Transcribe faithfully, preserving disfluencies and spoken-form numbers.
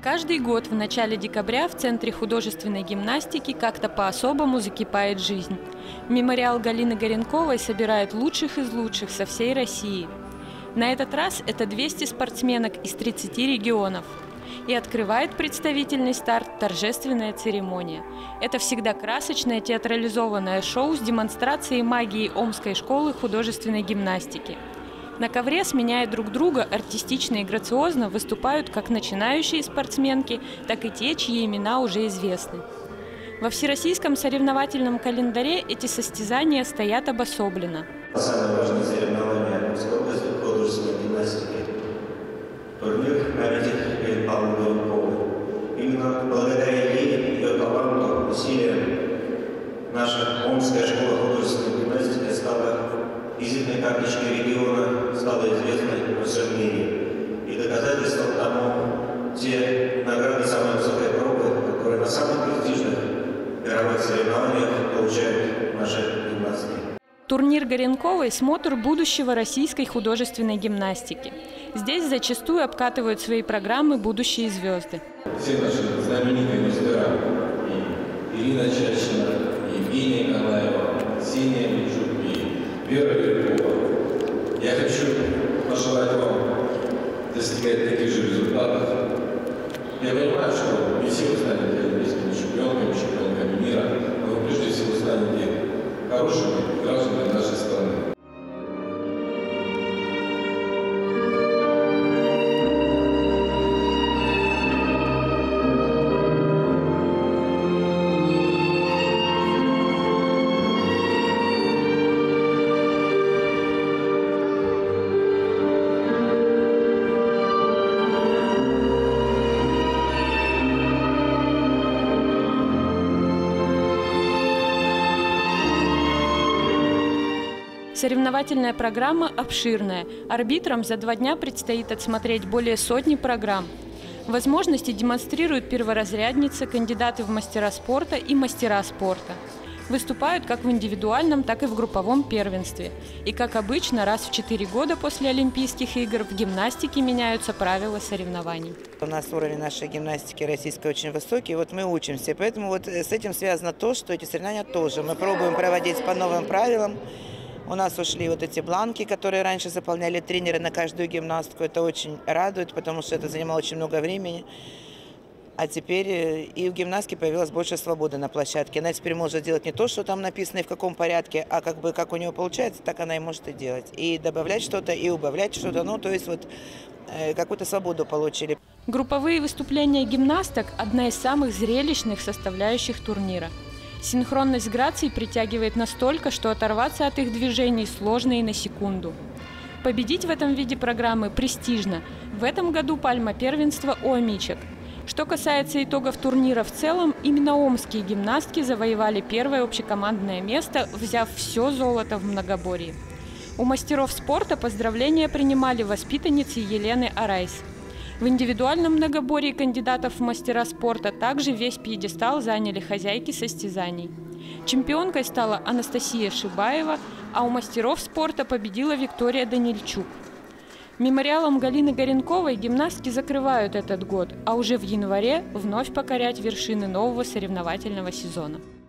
Каждый год в начале декабря в Центре художественной гимнастики как-то по-особому закипает жизнь. Мемориал Галины Горенковой собирает лучших из лучших со всей России. На этот раз это двести спортсменок из тридцати регионов. И открывает представительный старт торжественная церемония. Это всегда красочное театрализованное шоу с демонстрацией магии Омской школы художественной гимнастики. На ковре, сменяя друг друга, артистично и грациозно выступают как начинающие спортсменки, так и те, чьи имена уже известны. Во всероссийском соревновательном календаре эти состязания стоят обособленно. Самое важное соревнование Омской области художественной гимнастики – турнир памяти Галины Павловны Горенковой. Именно благодаря ей, ее таланту, усилиям, наша Омская школа художественной гимнастики стала визитной карточкой региона, стала известной во всем мире. И доказательством тому те награды самой высокой пробы, которые на самых престижных мировых соревнованиях получают наши гимнастки. Турнир Горенковой – смотр будущего российской художественной гимнастики. Здесь зачастую обкатывают свои программы будущие звезды. Все наши знаменитые мастера – и Ирина Чащина, и Евгения Николаева, Ксения Мичук, и Вера Веркова. Я хочу пожелать вам достигать таких же результатов. Я понимаю, что не все вы станете олимпийскими чемпионками, чемпионками мира, но вы прежде всего станете хорошими гражданами нашей страны. Соревновательная программа обширная. Арбитрам за два дня предстоит отсмотреть более сотни программ. Возможности демонстрируют перворазрядницы, кандидаты в мастера спорта и мастера спорта. Выступают как в индивидуальном, так и в групповом первенстве. И, как обычно, раз в четыре года после Олимпийских игр в гимнастике меняются правила соревнований. У нас уровень нашей гимнастики российской очень высокий, вот мы учимся. Поэтому вот с этим связано то, что эти соревнования тоже мы пробуем проводить по новым правилам. У нас ушли вот эти бланки, которые раньше заполняли тренеры на каждую гимнастку. Это очень радует, потому что это занимало очень много времени. А теперь и в гимнастике появилось больше свободы на площадке. Она теперь может делать не то, что там написано и в каком порядке, а как бы как у нее получается, так она и может и делать. И добавлять что-то, и убавлять что-то. Ну, то есть вот э, какую-то свободу получили. Групповые выступления гимнасток – одна из самых зрелищных составляющих турнира. Синхронность граций притягивает настолько, что оторваться от их движений сложно и на секунду. Победить в этом виде программы престижно. В этом году пальма первенства у омичек. Что касается итогов турнира в целом, именно омские гимнастки завоевали первое общекомандное место, взяв все золото в многоборье. У мастеров спорта поздравления принимали воспитанницы Елены Арайс. В индивидуальном многоборье кандидатов в мастера спорта также весь пьедестал заняли хозяйки состязаний. Чемпионкой стала Анастасия Шибаева, а у мастеров спорта победила Виктория Данильчук. Мемориалом Галины Горенковой гимнастки закрывают этот год, а уже в январе вновь покорять вершины нового соревновательного сезона.